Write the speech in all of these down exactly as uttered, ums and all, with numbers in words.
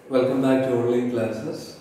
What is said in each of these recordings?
Welcome back to online classes.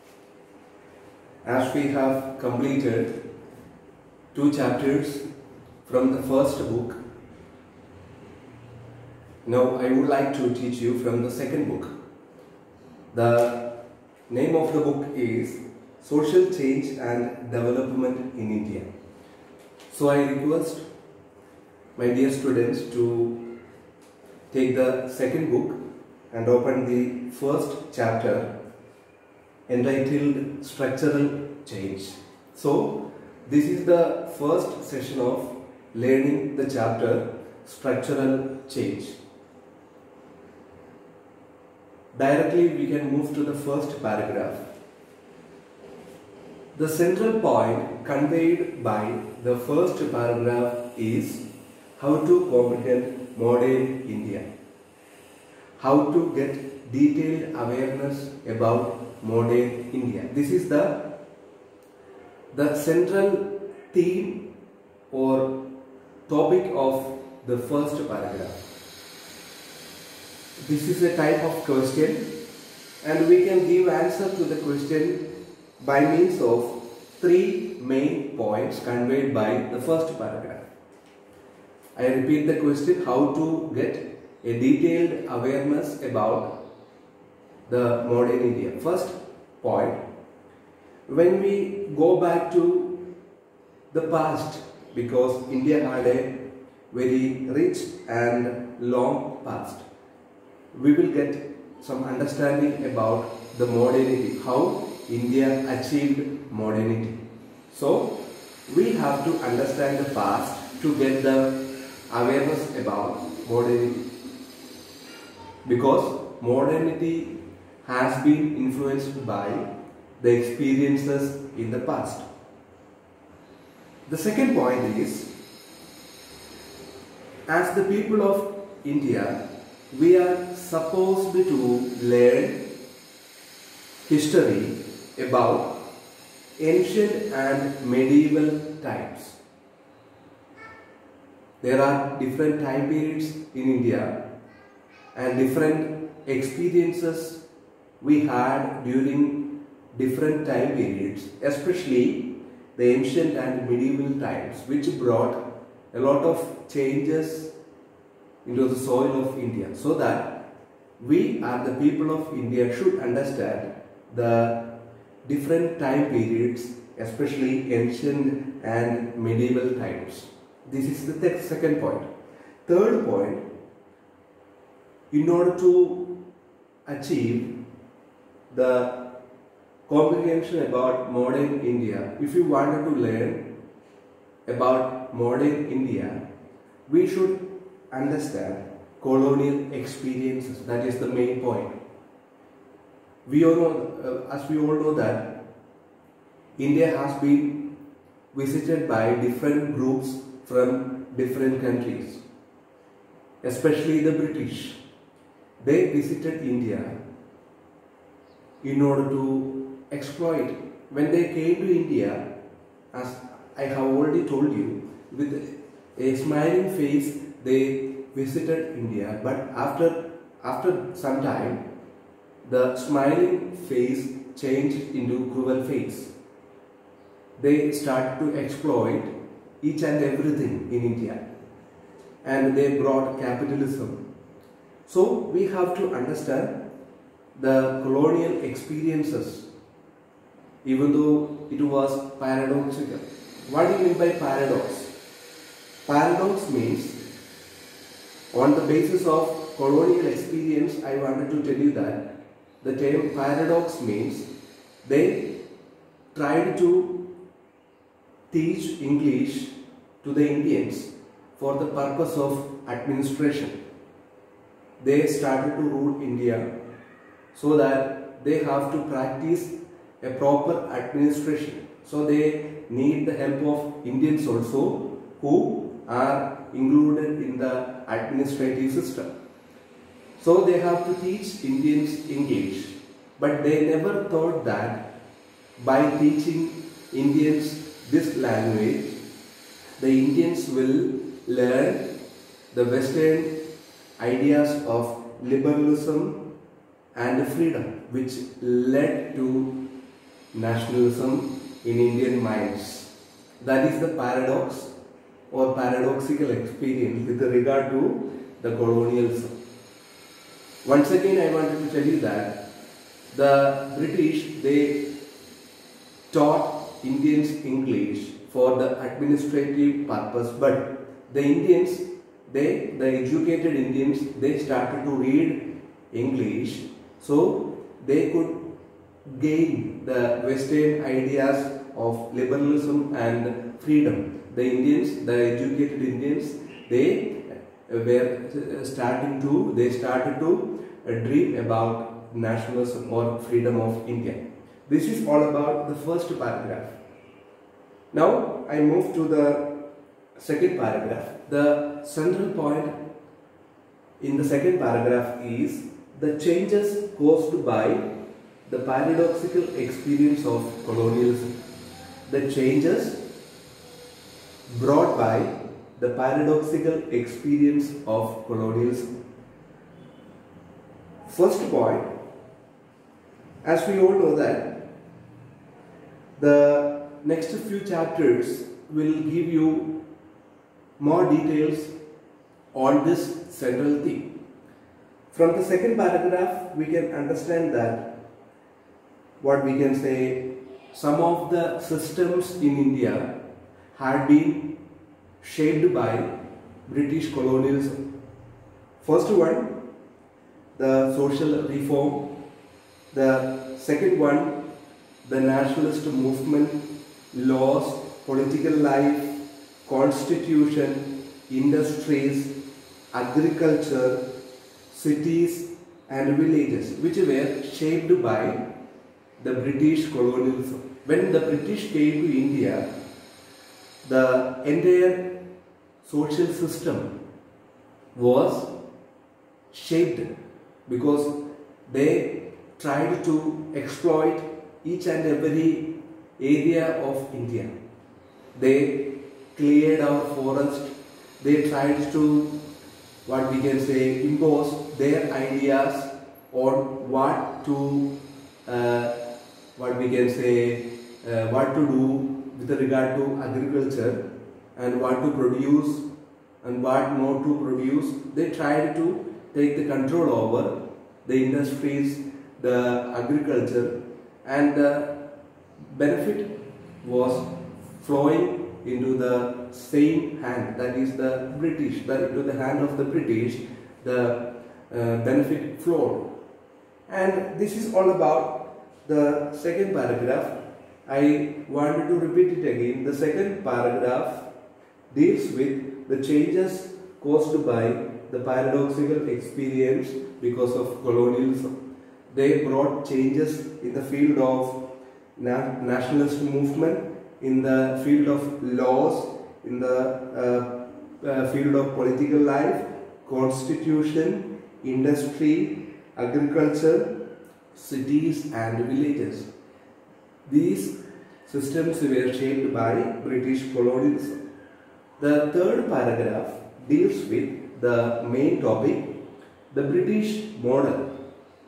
As we have completed two chapters from the first book, now I would like to teach you from the second book. The name of the book is Social Change and Development in India. So I request my dear students to take the second book and open the first chapter entitled Structural Change. So this is the first session of learning the chapter Structural Change. Directly we can move to the first paragraph. The central point conveyed by the first paragraph is how to comprehend modern India. How to get detailed awareness about modern India. This is the, the central theme or topic of the first paragraph. This is a type of question and we can give answer to the question by means of three main points conveyed by the first paragraph. I repeat the question: how to get a detailed awareness about the modern India. First point, when we go back to the past, because India had a very rich and long past, we will get some understanding about the modernity, how India achieved modernity. So we have to understand the past to get the awareness about modernity, because modernity has been influenced by the experiences in the past. The second point is, as the people of India, we are supposed to learn history about ancient and medieval times. There are different time periods in India and different experiences we had during different time periods, especially the ancient and medieval times, which brought a lot of changes into the soil of India, so that we are the people of India should understand the different time periods, especially ancient and medieval times. This is the second point. Third point, in order to achieve the comprehension about modern India, if you wanted to learn about modern India, we should understand colonial experiences. That is the main point. We all know, uh, as we all know that India has been visited by different groups from different countries, especially the British. They visited India in order to exploit. When they came to India, as I have already told you, with a smiling face they visited India, but after, after some time the smiling face changed into cruel face. They started to exploit each and everything in India, and they brought capitalism. So we have to understand the colonial experiences, even though it was paradoxical. What do you mean by paradox? Paradox means, on the basis of colonial experience, I wanted to tell you that the term paradox means they tried to teach English to the Indians for the purpose of administration. They started to rule India so that they have to practice a proper administration. So they need the help of Indians also, who are included in the administrative system. So they have to teach Indians English, but they never thought that by teaching Indians this language, the Indians will learn the Western ideas of liberalism and freedom, which led to nationalism in Indian minds. That is the paradox or paradoxical experience with regard to the colonialism. Once again, I wanted to tell you that the British, they taught Indians English for the administrative purpose, but the Indians, they, the educated Indians, they started to read English so they could gain the Western ideas of liberalism and freedom. The Indians, the educated Indians, they were starting to, they started to dream about nationalism or freedom of India. This is all about the first paragraph. Now I move to the second paragraph. The central point in the second paragraph is the changes caused by the paradoxical experience of colonialism. The changes brought by the paradoxical experience of colonialism. First point, as we all know that the next few chapters will give you more details on this central theme. From the second paragraph, we can understand that what we can say, some of the systems in India had been shaped by British colonialism. First one, the social reform. The second one, the nationalist movement, laws, political life, constitution, industries, agriculture, cities and villages, which were shaped by the British colonialism. When the British came to India, the entire social system was shaped because they tried to exploit each and every area of India. They cleared our forest, they tried to, what we can say, impose their ideas on what to uh, what we can say, uh, what to do with regard to agriculture and what to produce and what not to produce. They tried to take the control over the industries, the agriculture, and the benefit was flowing into the same hand, that is the British, the, into the hand of the British, the uh, benefit flowed. And this is all about the second paragraph. I wanted to repeat it again. The second paragraph deals with the changes caused by the paradoxical experience because of colonialism. They brought changes in the field of na nationalist movement, in the field of laws, in the uh, uh, field of political life, constitution, industry, agriculture, cities and villages. These systems were shaped by British colonialism. The third paragraph deals with the main topic, the British model.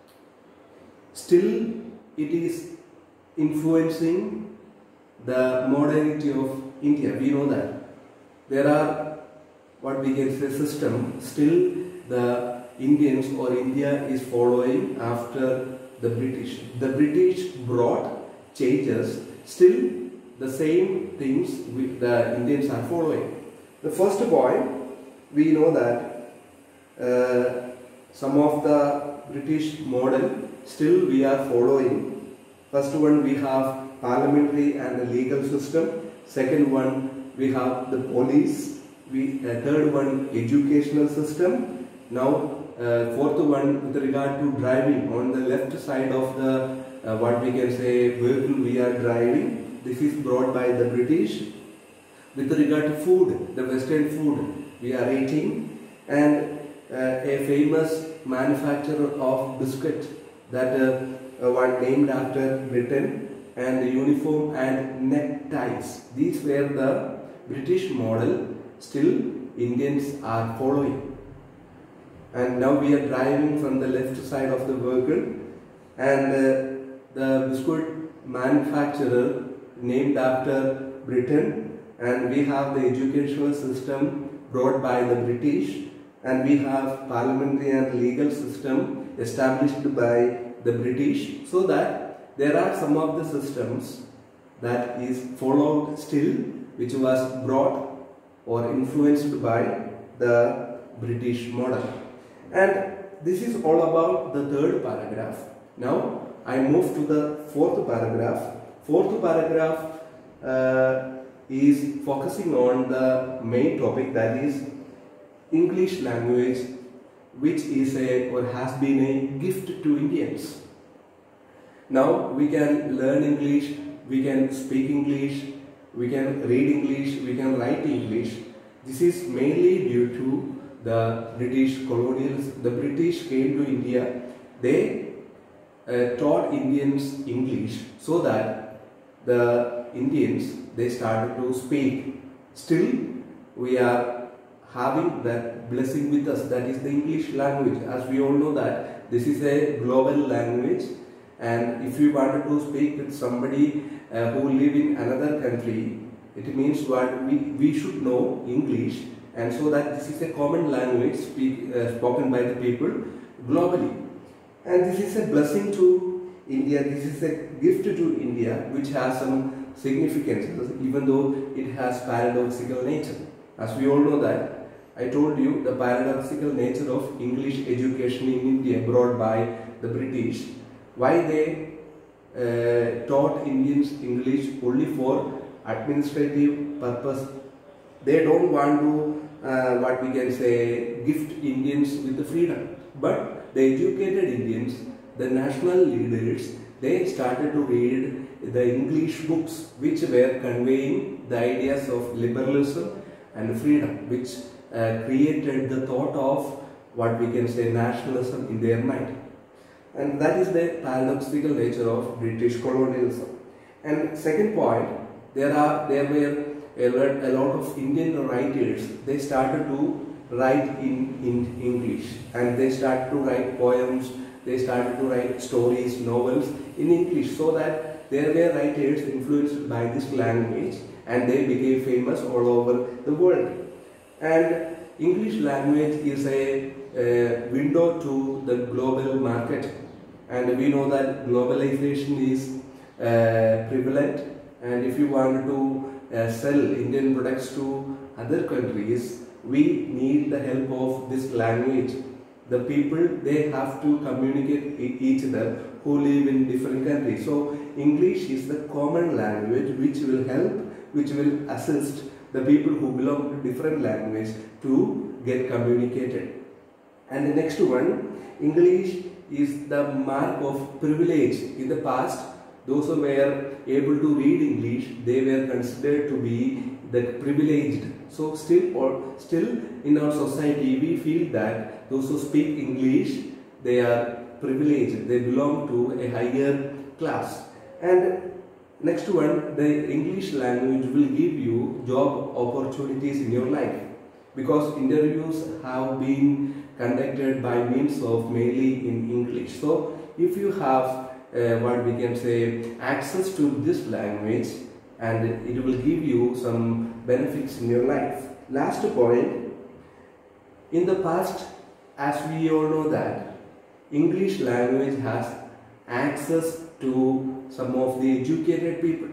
Still, it is influencing the modernity of India. We know that there are, what we can say, system still the Indians or India is following after the British. The British brought changes, still the same things which the Indians are following. The first point, we know that uh, some of the British model still we are following. First one, we have parliamentary and the legal system. Second one, we have the police. We, uh, third one, educational system. Now uh, fourth one, with regard to driving, on the left side of the uh, what we can say vehicle we are driving, this is brought by the British. With regard to food, the Western food we are eating, and uh, a famous manufacturer of biscuit that uh, uh, one named after Britain, and the uniform and neckties. These were the British model, still Indians are following. and now we are driving from the left side of the vehicle, and uh, the biscuit manufacturer named after Britain, and we have the educational system brought by the British, and we have parliamentary and legal system established by the British, so that there are some of the systems that is followed still, which was brought or influenced by the British model. And this is all about the third paragraph. Now I move to the fourth paragraph. Fourth paragraph uh, is focusing on the main topic, that is English language, which is a or has been a gift to Indians. Now we can learn English, we can speak English, we can read English, we can write English. This is mainly due to the British colonials. The British came to India. They uh, taught Indians English so that the Indians, they started to speak. Still we are having that blessing with us, that is the English language. As we all know that this is a global language, and if you wanted to speak with somebody uh, who live in another country, it means what we, we should know English, and so that this is a common language speak, uh, spoken by the people globally. And this is a blessing to India, this is a gift to India, which has some significance, even though it has paradoxical nature. As we all know that, I told you the paradoxical nature of English education in India brought by the British. Why they uh, taught Indians English only for administrative purpose. They don't want to, uh, what we can say, gift Indians with the freedom. But the educated Indians, the national leaders, they started to read the English books which were conveying the ideas of liberalism and freedom, which uh, created the thought of what we can say nationalism in their mind. And that is the paradoxical nature of British colonialism. And second point, there are there were a lot, a lot of Indian writers. They started to write in, in English, and they started to write poems, they started to write stories, novels in English, so that there were writers influenced by this language, and they became famous all over the world. And English language is a, a window to the global market, and we know that globalization is uh, prevalent, and if you want to uh, sell Indian products to other countries, we need the help of this language. The people, they have to communicate with each other who live in different countries. So English is the common language which will help, which will assist the people who belong to different language to get communicated. And the next one, English is the mark of privilege. In the past, those who were able to read English, they were considered to be the privileged. So still or still in our society, we feel that those who speak English, they are privileged, they belong to a higher class. And next one, the English language will give you job opportunities in your life, because interviews have been conducted by means of mainly in English. So if you have uh, what we can say access to this language, and it will give you some benefits in your life. Last point, in the past, as we all know that English language has access to some of the educated people,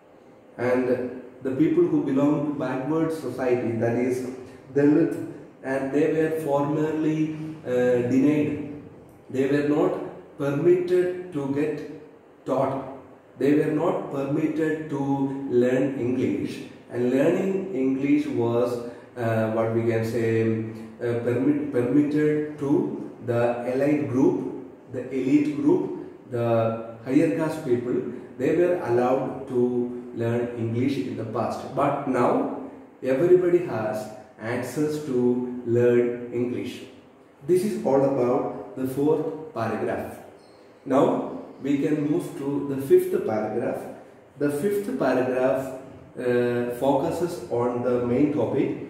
and the people who belong to backward society, that is Dalit, and they were formerly uh, denied. They were not permitted to get taught. They were not permitted to learn English, and learning English was uh, what we can say uh, permit, permitted to the elite group, the elite group, the higher caste people. They were allowed to learn English in the past, but now everybody has access to learn English. This is all about the fourth paragraph. Now we can move to the fifth paragraph. The fifth paragraph uh, focuses on the main topic,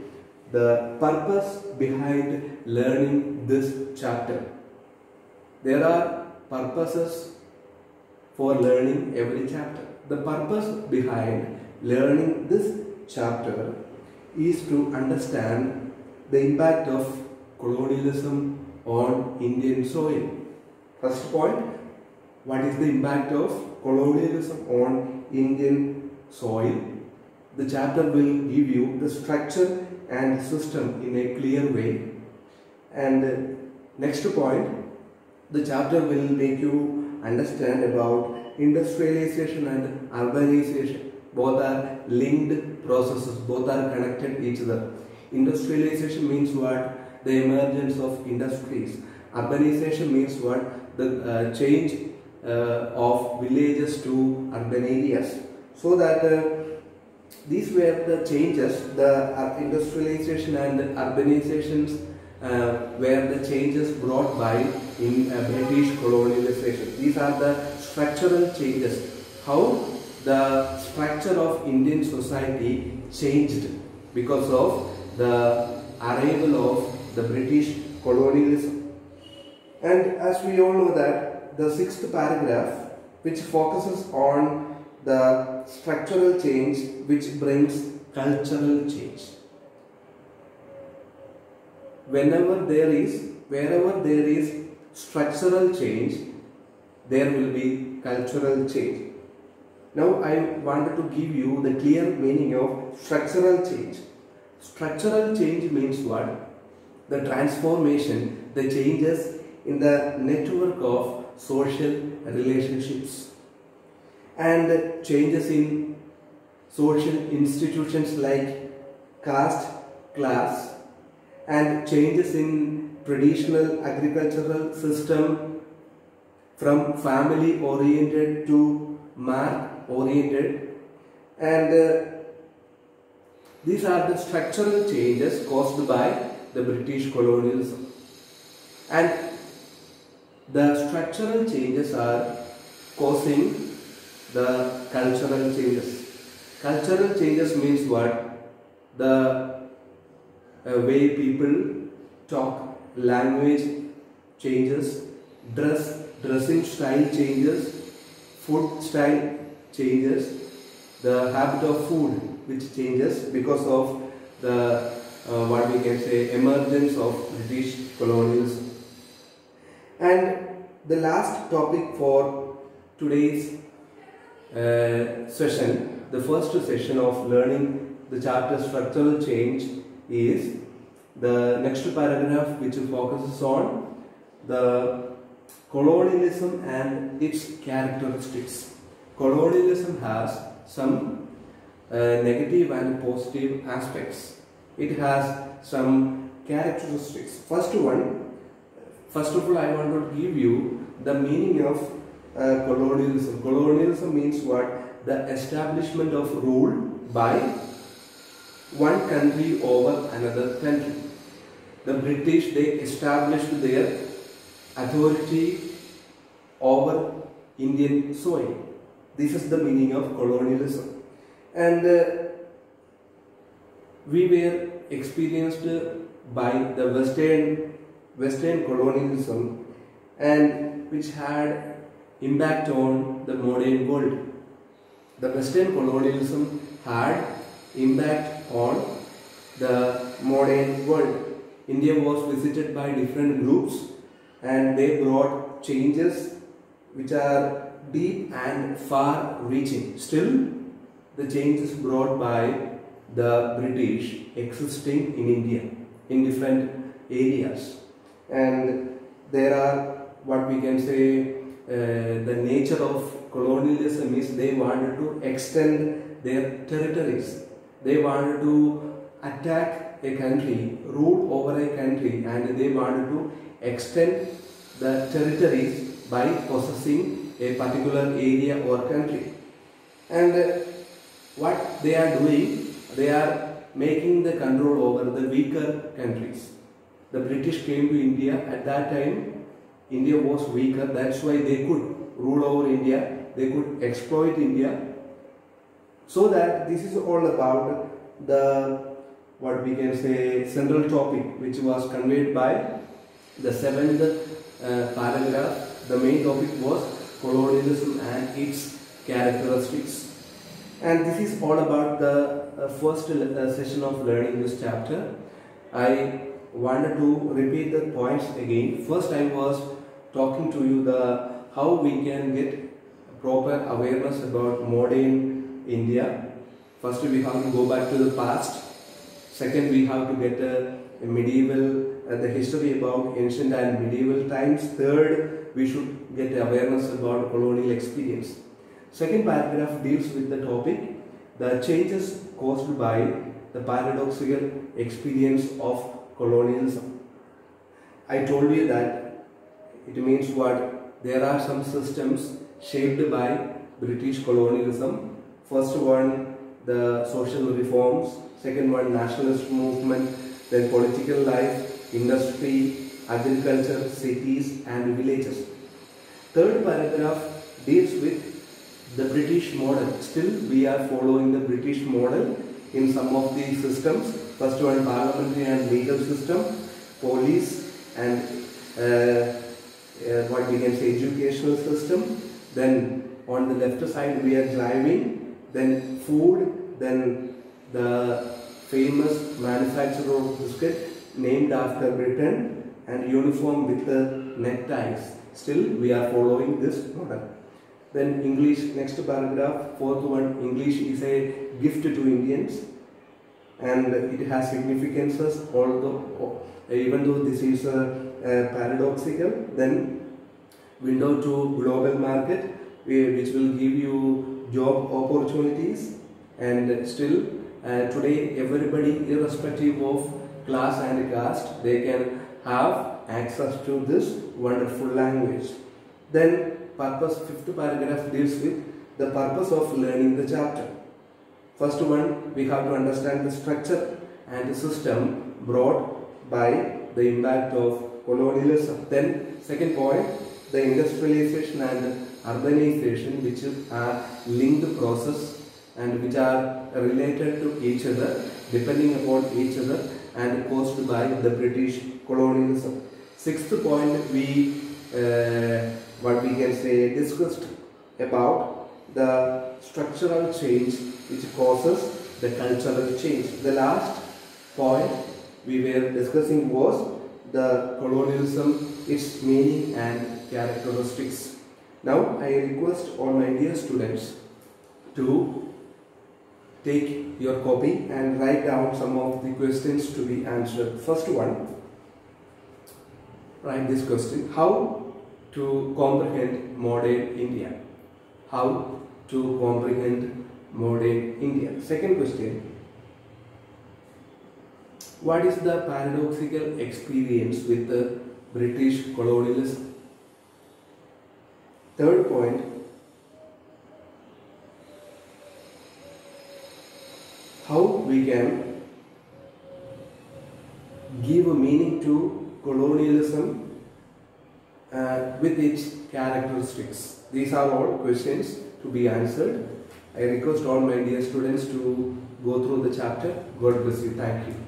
the purpose behind learning this chapter. There are purposes for learning every chapter. The purpose behind learning this chapter is to understand the impact of colonialism on Indian soil. First point, what is the impact of colonialism on Indian soil? The chapter will give you the structure and system in a clear way. And next point, the chapter will make you understand about industrialization and urbanization. Both are linked processes, both are connected each other. Industrialization means what? The emergence of industries. Urbanization means what? The uh, change uh, of villages to urban areas. So that uh, these were the changes, the uh, industrialization and urbanizations uh, were the changes brought by in uh, British colonialization. These are the structural changes. How the structure of Indian society changed because of the arrival of the British colonialism. And as we all know that the sixth paragraph, which focuses on the structural change which brings cultural change. Whenever there is, wherever there is structural change, there will be cultural change. Now I wanted to give you the clear meaning of structural change. Structural change means what? The transformation, the changes in the network of social relationships and changes in social institutions like caste, class, and changes in traditional agricultural system from family oriented to mark oriented, and uh, these are the structural changes caused by the British colonialism. And the structural changes are causing the cultural changes. Cultural changes means what? The uh, way people talk, language changes, dress, dressing style changes, food style changes, the habit of food which changes because of the uh, what we can say emergence of British colonialism. And the last topic for today's uh, session, the first session of learning the chapter structural change, is the next paragraph which focuses on the colonialism and its characteristics. Colonialism has some uh, negative and positive aspects. It has some characteristics. First one, first of all, I want to give you the meaning of uh, colonialism. Colonialism means what? The establishment of rule by one country over another country. The British, they established their authority over Indian soil. This is the meaning of colonialism. And uh, we were experienced by the Western, Western colonialism, and which had impact on the modern world. The Western colonialism had impact on the modern world. India was visited by different groups and they brought changes which are deep and far reaching. Still, the changes brought by the British existing in India in different areas, and there are what we can say uh, the nature of colonialism is they wanted to extend their territories. They wanted to attack a country, rule over a country, and they wanted to extend the territories by possessing a particular area or country. And uh, what they are doing, they are making the control over the weaker countries. The British came to India at that time. India was weaker, that's why they could rule over India, they could exploit India. So that this is all about the what we can say central topic which was conveyed by the seventh uh, paragraph. The main topic was colonialism and its characteristics. And this is all about the uh, first uh, session of learning this chapter. I wanted to repeat the points again. First, I was talking to you the how we can get proper awareness about modern India. First, we have to go back to the past. Second, we have to get a, a medieval, uh, the history about ancient and medieval times. Third, we should get awareness about colonial experience. Second paragraph deals with the topic, the changes caused by the paradoxical experience of colonialism. I told you that it means what? There are some systems shaped by British colonialism. First one, the social reforms. Second one, nationalist movement. Then political life, industry, agriculture, cities and villages. Third paragraph deals with the British model. Still we are following the British model in some of the systems. First one, parliamentary and legal system, police and uh, uh, what we can say educational system. Then on the left side we are driving, then food, then the famous manufacturer of biscuit named after Britain, and uniform with the neckties. Still we are following this model. Then English, next paragraph, fourth one, English is a gift to Indians and it has significances, although even though this is a, a paradoxical. Then window to global market, which will give you job opportunities, and still uh, today everybody irrespective of class and caste, they can have access to this wonderful language. Then purpose, fifth paragraph deals with the purpose of learning the chapter. First one, we have to understand the structure and the system brought by the impact of colonialism. Then second point, the industrialization and urbanization, which are linked process and which are related to each other, depending upon each other and caused by the British colonialism. Sixth point, we uh, what we can say discussed about the structural change which causes the cultural change. The last point we were discussing was the colonialism, its meaning and characteristics. Now I request all my dear students to take your copy and write down some of the questions to be answered. First one, write this question: how to comprehend modern India? How to comprehend modern India? Second question, what is the paradoxical experience with the British colonialism? Third point, how we can give a meaning to colonialism uh, with its characteristics. These are all questions to be answered. I request all my dear students to go through the chapter. God bless you. Thank you.